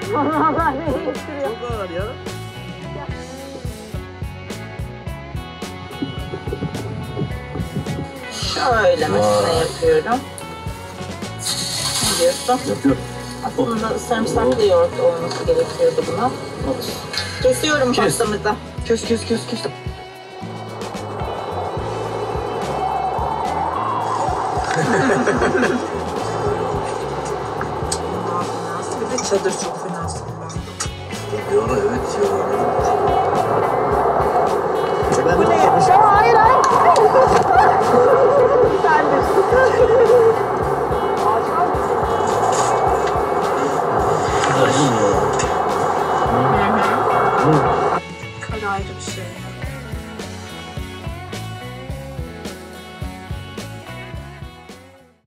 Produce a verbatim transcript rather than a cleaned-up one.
Vallahi beni yetiştiriyor. Çok ağır ya. Şöyle mesela yapıyorum. Ne diyorsun? Yapıyor. Aslında sarımsaklı yoğurt olması gerekiyordu buna. Kesiyorum Kes. pastamızı. Kes kes kes kes. Bir de çadır çok fena sonra. Bir ara evet ya. Ben Bu ne ya? Hayır hayır. Sendir. Kar ayrı bir şey.